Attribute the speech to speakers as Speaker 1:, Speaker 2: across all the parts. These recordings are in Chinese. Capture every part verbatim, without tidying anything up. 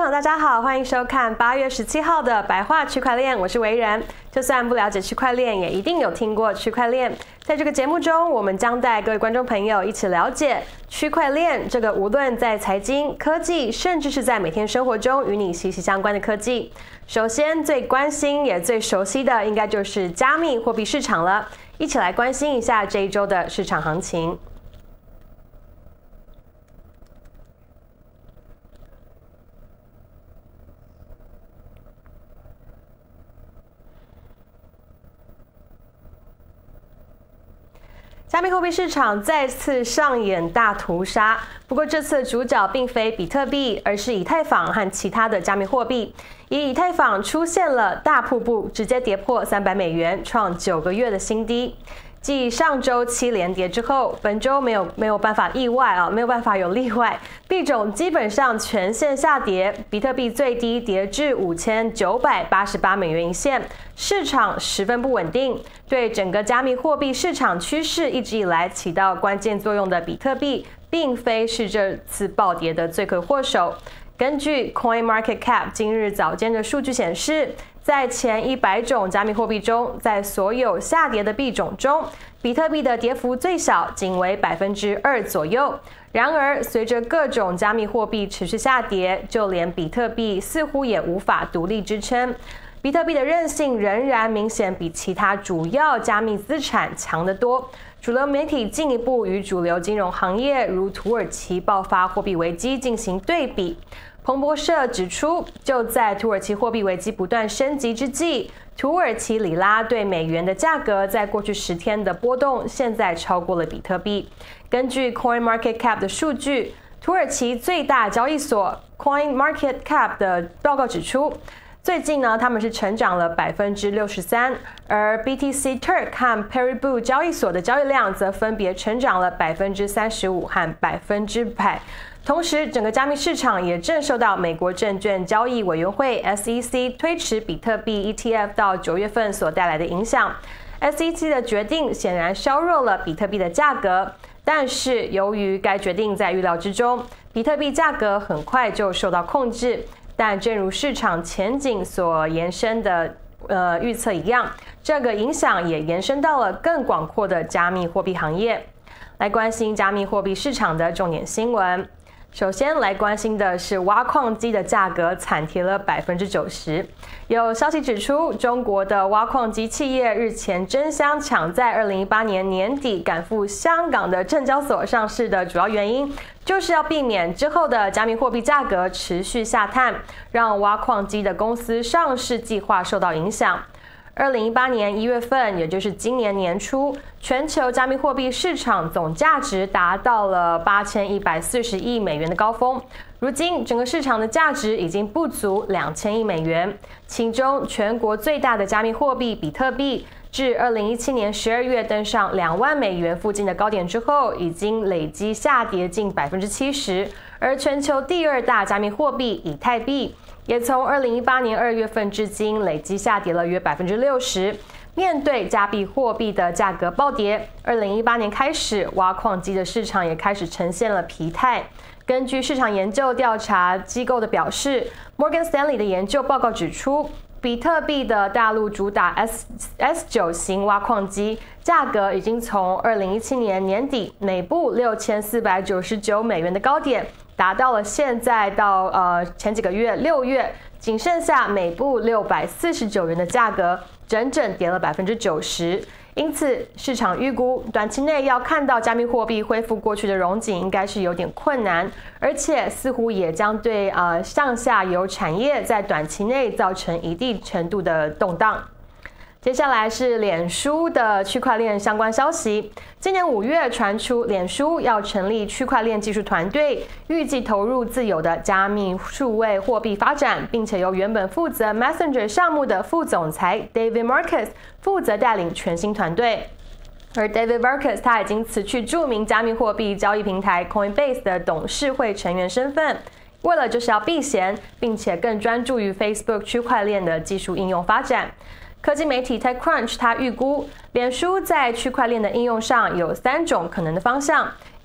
Speaker 1: 众，大家好，欢迎收看八月十七号的白话区块链，我是维人。就算不了解区块链，也一定有听过区块链。在这个节目中，我们将带各位观众朋友一起了解区块链这个无论在财经、科技，甚至是在每天生活中与你息息相关的科技。首先，最关心也最熟悉的，应该就是加密货币市场了。一起来关心一下这一周的市场行情。加密货币市场再次上演大屠杀，不过这次的主角并非比特币，而是以太坊和其他的加密货币。以以太坊出现了大瀑布，直接跌破三百美元，创九个月的新低。继上周七连跌之后，本周没有没有办法意外啊，没有办法有例外，币种基本上全线下跌，比特币最低跌至五千九百八十八美元一线，市场十分不稳定，对整个加密货币市场趋势一直以来起到关键作用的比特币，并非是这次暴跌的罪魁祸首。根据 CoinMarketCap 今日早间的数据显示，在前一百种加密货币中，在所有下跌的币种中，比特币的跌幅最小，仅为百分之二左右。然而，随着各种加密货币持续下跌，就连比特币似乎也无法独立支撑。比特币的韧性仍然明显比其他主要加密资产强得多。主流媒体进一步与主流金融行业如土耳其爆发货币危机进行对比。彭博社指出，就在土耳其货币危机不断升级之际，土耳其里拉对美元的价格在过去十天的波动，现在超过了比特币。根据 CoinMarketCap 的数据，土耳其最大交易所 CoinMarketCap 的报告指出，最近呢，他们是成长了百分之六十三，而 B T C Turk 和 Paribu 交易所的交易量则分别成长了百分之三十五和百分之百。同时，整个加密市场也正受到美国证券交易委员会 S E C 推迟比特币 E T F 到九月份所带来的影响。S E C 的决定显然削弱了比特币的价格，但是由于该决定在预料之中，比特币价格很快就受到控制。但正如市场前景所延伸的呃预测一样，这个影响也延伸到了更广阔的加密货币行业。来关心加密货币市场的重点新闻。首先来关心的是挖矿机的价格惨跌了百分之九十。有消息指出，中国的挖矿机企业日前争相抢在二零一八年年底赶赴香港的证交所上市的主要原因，就是要避免之后的加密货币价格持续下探，让挖矿机的公司上市计划受到影响。二零一八年一月份，也就是今年年初，全球加密货币市场总价值达到了八千一百四十亿美元的高峰。如今，整个市场的价值已经不足两千亿美元。其中，全国最大的加密货币比特币，至二零一七年十二月登上两万美元附近的高点之后，已经累积下跌近百分之七十。而全球第二大加密货币以太币，也从二零一八年二月份至今累积下跌了约百分之六十。面对加密货币的价格暴跌，二零一八年开始，挖矿机的市场也开始呈现了疲态。根据市场研究调查机构的表示 ，Morgan Stanley 的研究报告指出，比特币的大陆主打 S S 九型挖矿机价格已经从二零一七年年底每部六千四百九十九美元的高点，达到了现在到呃前几个月六月仅剩下每部六百四十九元的价格，整整跌了百分之九十。因此，市场预估短期内要看到加密货币恢复过去的荣景，应该是有点困难，而且似乎也将对呃上下游产业在短期内造成一定程度的动荡。接下来是脸书的区块链相关消息。今年五月传出，脸书要成立区块链技术团队，预计投入自有的加密数位货币发展，并且由原本负责 Messenger 项目的副总裁 David Marcus 负责带领全新团队。而 David Marcus 他已经辞去著名加密货币交易平台 Coinbase 的董事会成员身份，为了就是要避嫌，并且更专注于 Facebook 区块链的技术应用发展。科技媒体 TechCrunch 它预估，脸书在区块链的应用上有三种可能的方向。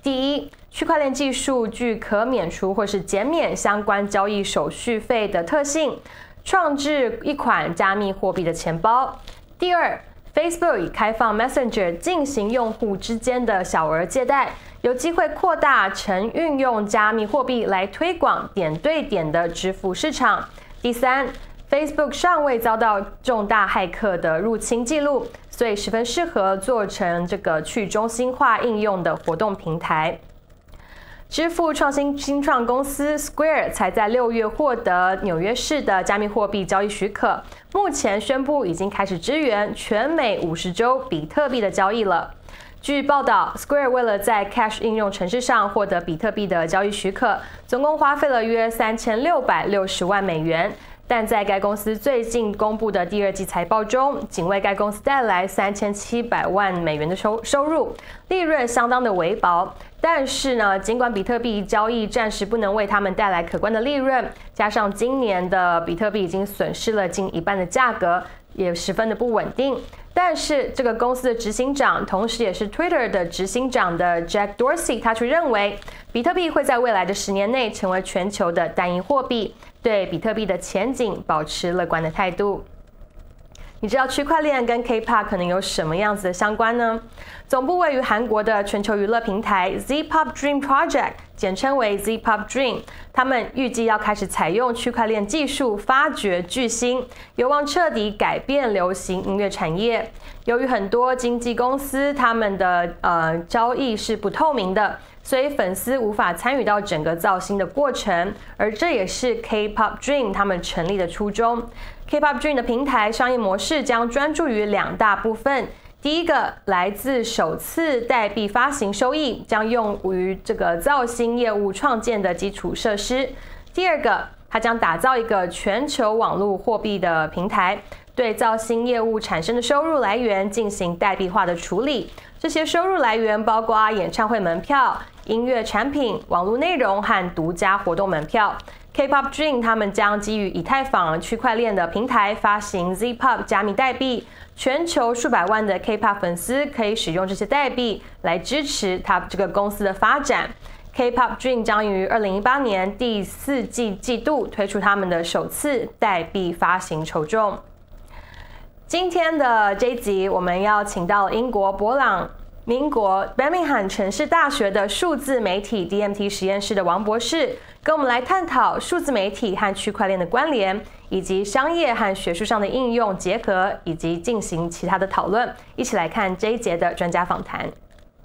Speaker 1: 第一，区块链技术具可免除或是减免相关交易手续费的特性，创制一款加密货币的钱包。第二， Facebook 已开放 Messenger 进行用户之间的小额借贷，有机会扩大成运用加密货币来推广点对点的支付市场。第三， Facebook 尚未遭到重大骇客的入侵记录，所以十分适合做成这个去中心化应用的活动平台。支付创新新创公司 Square 才在六月获得纽约市的加密货币交易许可，目前宣布已经开始支援全美五十州比特币的交易了。据报道 ，Square 为了在 Cash 应用程式上获得比特币的交易许可，总共花费了约三千六百六十万美元。但在该公司最近公布的第二季财报中，仅为该公司带来三千七百万美元的收收入，利润相当的微薄。但是呢，尽管比特币交易暂时不能为他们带来可观的利润，加上今年的比特币已经损失了近一半的价格，也十分的不稳定。但是这个公司的执行长，同时也是 Twitter 的执行长的 Jack Dorsey， 他却认为比特币会在未来的十年内成为全球的单一货币，对比特币的前景保持乐观的态度。你知道区块链跟 K-pop 可能有什么样子的相关呢？总部位于韩国的全球娱乐平台 Z-Pop Dream Project， 简称为 Z-Pop Dream， 他们预计要开始采用区块链技术发掘巨星，有望彻底改变流行音乐产业。由于很多经纪公司他们的呃交易是不透明的，所以粉丝无法参与到整个造星的过程，而这也是 K-Pop Dream 他们成立的初衷。K-Pop Dream 的平台商业模式将专注于两大部分。第一个来自首次代币发行收益，将用于这个造星业务创建的基础设施。第二个，它将打造一个全球网络货币的平台，对造星业务产生的收入来源进行代币化的处理。这些收入来源包括演唱会门票、音乐产品、网络内容和独家活动门票。K-Pop Dream 他们将基于以太坊区块链的平台发行 Z-Pop 加密代币，全球数百万的 K-Pop 粉丝可以使用这些代币来支持它这个公司的发展。K-Pop Dream 将于二零一八年第四季季度推出他们的首次代币发行筹众。今天的这一集，我们要请到英国勃朗英国 Birmingham 城市大学的数字媒体 D M T 实验室的王博士，跟我们来探讨数字媒体和区块链的关联，以及商业和学术上的应用结合，以及进行其他的讨论。一起来看这一节的专家访谈。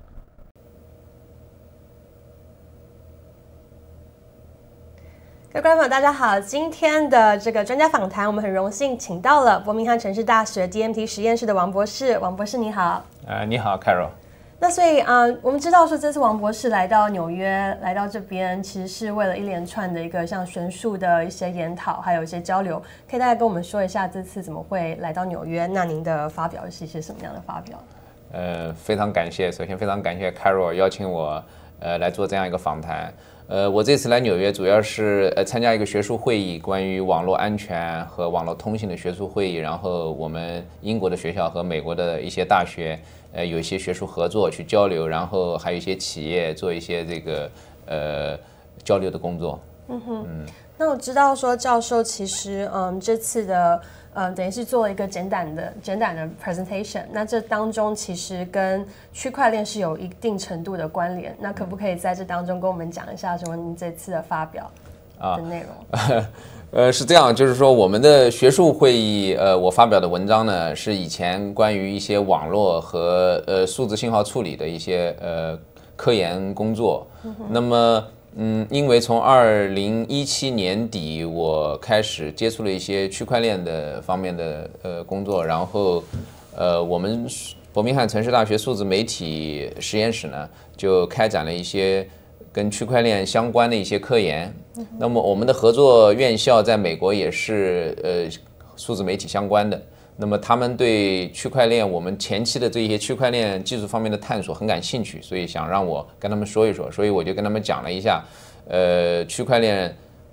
Speaker 1: 各位观众朋友，大家好！今天的这个专家访谈，我们很荣幸请到了伯明翰城市大学 D M T 实验室的王博士。王博士，你好。
Speaker 2: 呃，你好 ，Carol。
Speaker 1: 那所以啊、呃，我们知道说这次王博士来到纽约，来到这边，其实是为了一连串的一个像学术的一些研讨，还有一些交流。可以大概跟我们说一下这次怎么会来到纽约？那您的发表是一些什么样的发表？
Speaker 2: 呃，非常感谢，首先非常感谢 Carol 邀请我呃来做这样一个访谈。呃，我这次来纽约主要是呃参加一个学术会议，关于网络安全和网络通信的学术会议。然后我们英国的学校和美国的一些大学，呃，有一些学术合作去交流，然后还有一些企业做一些这个呃交流的工作。
Speaker 1: 嗯哼，嗯，那我知道说教授其实嗯这次的。呃，等于是做了一个简短的简短的 presentation， 那这当中其实跟区块链是有一定程度的关联。那可不可以在这当中跟我们讲一下什么您这次的发表的内容？
Speaker 2: 啊、呃，是这样，就是说我们的学术会议，呃，我发表的文章呢，是以前关于一些网络和呃数字信号处理的一些呃科研工作。嗯、那么。嗯，因为从二零一七年底我开始接触了一些区块链的方面的呃工作，然后呃我们伯明翰城市大学数字媒体实验室呢就开展了一些跟区块链相关的一些科研。那么我们的合作院校在美国也是呃数字媒体相关的。那么他们对区块链，我们前期的这些区块链技术方面的探索很感兴趣，所以想让我跟他们说一说，所以我就跟他们讲了一下，呃，区块链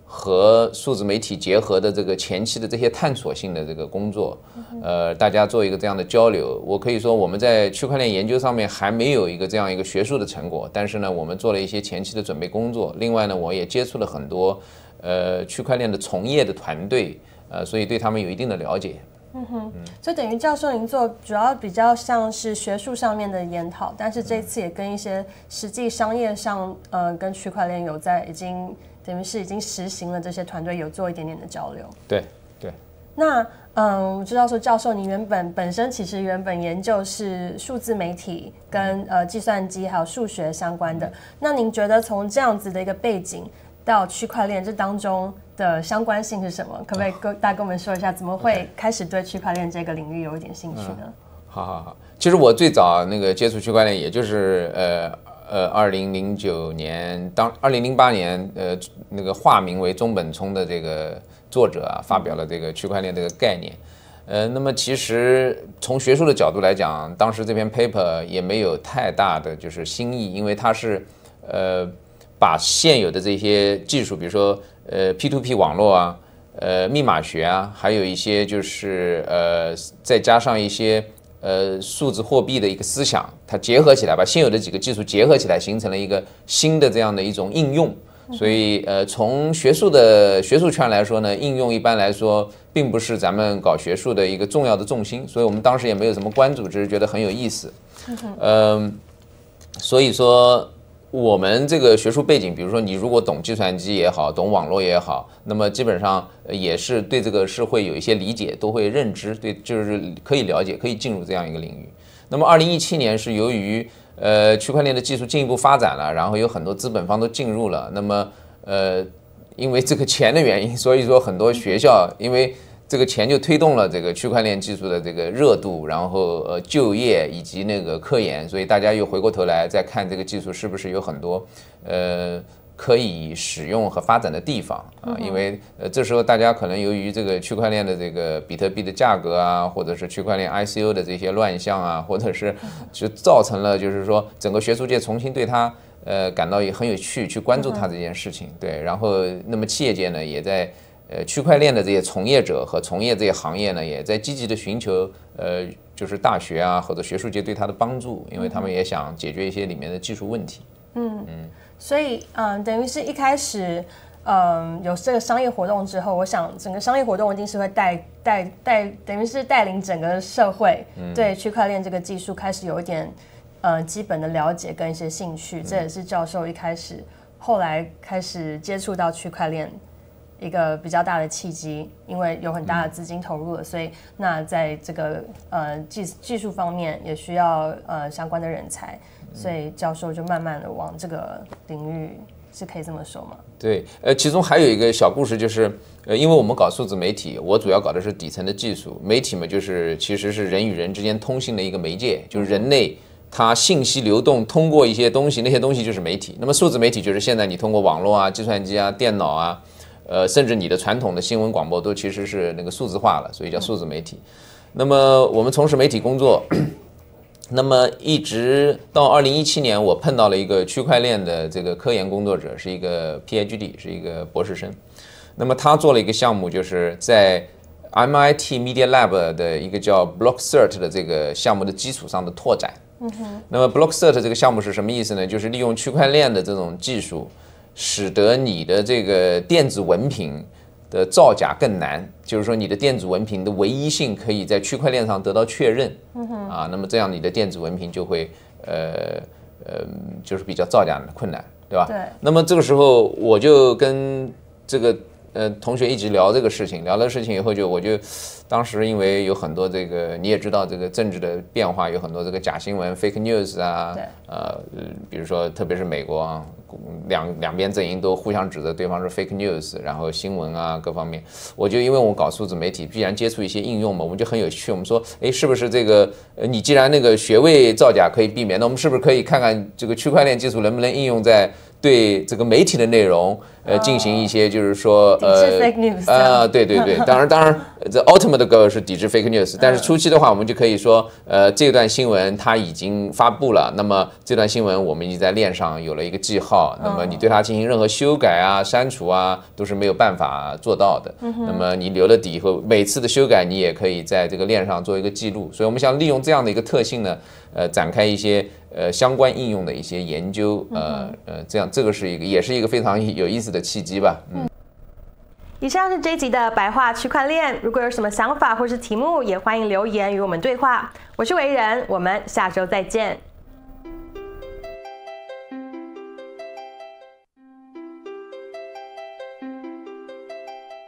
Speaker 2: 和数字媒体结合的这个前期的这些探索性的这个工作，呃，大家做一个这样的交流。我可以说我们在区块链研究上面还没有一个这样一个学术的成果，但是呢，我们做了一些前期的准备工作。另外呢，我也接触了很多呃区块链的从业的团队，呃，所以对他们有一定的了解。
Speaker 1: 嗯哼，所以等于教授您做主要比较像是学术上面的研讨，但是这次也跟一些实际商业上，呃，跟区块链有在已经等于是已经实行了，这些团队有做一点点的交流。
Speaker 2: 对对。
Speaker 1: 那嗯，我知道说教授您原本本身其实原本研究是数字媒体跟呃计算机还有数学相关的，那您觉得从这样子的一个背景到区块链这当中的相关性是什么？可不可以跟大家跟我们说一下，怎么会开始对区块链这个领域有一点兴趣呢？
Speaker 2: 嗯、好好好，其实我最早那个接触区块链，也就是呃呃二零零九年，当二零零八年呃那个化名为中本聪的这个作者啊，发表了这个区块链这个概念。呃，那么其实从学术的角度来讲，当时这篇 paper 也没有太大的就是新意，因为它是呃。把现有的这些技术，比如说呃 P to P 网络啊，呃密码学啊，还有一些就是呃再加上一些呃数字货币的一个思想，它结合起来，把现有的几个技术结合起来，形成了一个新的这样的一种应用。所以呃从学术的学术圈来说呢，应用一般来说并不是咱们搞学术的一个重要的重心，所以我们当时也没有什么关注，只是觉得很有意思。嗯、呃，所以说。我们这个学术背景，比如说你如果懂计算机也好，懂网络也好，那么基本上也是对这个是会有一些理解，都会认知，对，就是可以了解，可以进入这样一个领域。那么二零一七年是由于呃区块链的技术进一步发展了，然后有很多资本方都进入了，那么呃因为这个钱的原因，所以说很多学校因为这个钱就推动了这个区块链技术的这个热度，然后呃就业以及那个科研，所以大家又回过头来再看这个技术是不是有很多呃可以使用和发展的地方啊，因为呃这时候大家可能由于这个区块链的这个比特币的价格啊，或者是区块链 I C O 的这些乱象啊，或者是就造成了就是说整个学术界重新对它呃感到也很有趣，去关注它这件事情，对，然后那么企业界呢也在。呃，区块链的这些从业者和从业这些行业呢，也在积极的寻求，呃，就是大学啊或者学术界对它的帮助，因为他们也想解决一些里面的技术问题。嗯
Speaker 1: 嗯，所以嗯，等于是一开始，嗯，有这个商业活动之后，我想整个商业活动一定是会带带带，等于是带领整个社会对区块链这个技术开始有一点呃基本的了解跟一些兴趣，这也是教授一开始后来开始接触到区块链。一个比较大的契机，因为有很大的资金投入了，所以那在这个呃技技术方面也需要呃相关的人才，所以教授就慢慢的往这个领域，是可以这么说吗？
Speaker 2: 对，呃，其中还有一个小故事，就是呃，因为我们搞数字媒体，我主要搞的是底层的技术，媒体嘛，就是其实是人与人之间通信的一个媒介，就是人类。它信息流动通过一些东西，那些东西就是媒体。那么数字媒体就是现在你通过网络啊、计算机啊、电脑啊。呃，甚至你的传统的新闻广播都其实是那个数字化了，所以叫数字媒体。那么我们从事媒体工作，那么一直到二零一七年，我碰到了一个区块链的这个科研工作者，是一个 P H D， 是一个博士生。那么他做了一个项目，就是在 M I T Media Lab 的一个叫 BlockCert 的这个项目的基础上的拓展。嗯哼。那么 BlockCert 这个项目是什么意思呢？就是利用区块链的这种技术。使得你的这个电子文凭的造假更难，就是说你的电子文凭的唯一性可以在区块链上得到确认，嗯哼啊，那么这样你的电子文凭就会呃呃就是比较造假困难，对吧？
Speaker 1: 对。
Speaker 2: 那么这个时候我就跟这个呃同学一直聊这个事情，聊了事情以后就我就当时因为有很多这个你也知道这个政治的变化，有很多这个假新闻 fake news 啊，呃比如说特别是美国啊。两两边阵营都互相指责对方是 fake news， 然后新闻啊各方面，我就因为我搞数字媒体，必然接触一些应用嘛，我们就很有趣。我们说，哎，是不是这个呃，你既然那个学位造假可以避免，那我们是不是可以看看这个区块链技术能不能应用在对这个媒体的内容呃进行一些就是说呃
Speaker 1: fake news
Speaker 2: 啊、呃，对对对，当然当然 the ultimate goal 是抵制 fake news， 但是初期的话，我们就可以说，呃，这段新闻它已经发布了，那么这段新闻我们已经在链上有了一个记号，那么你对它进行任何修改啊、删除啊，都是没有办法做到的。那么你留了底以后，每次的修改你也可以在这个链上做一个记录，所以我们想利用这样的一个特性呢，呃，展开一些呃相关应用的一些研究，呃呃，这样这个是一个也是一个非常有意思的契机吧，嗯。
Speaker 1: 以上是这一集的白话区块链，如果有什么想法或是题目，也欢迎留言与我们对话。我是维人，我们下周再见。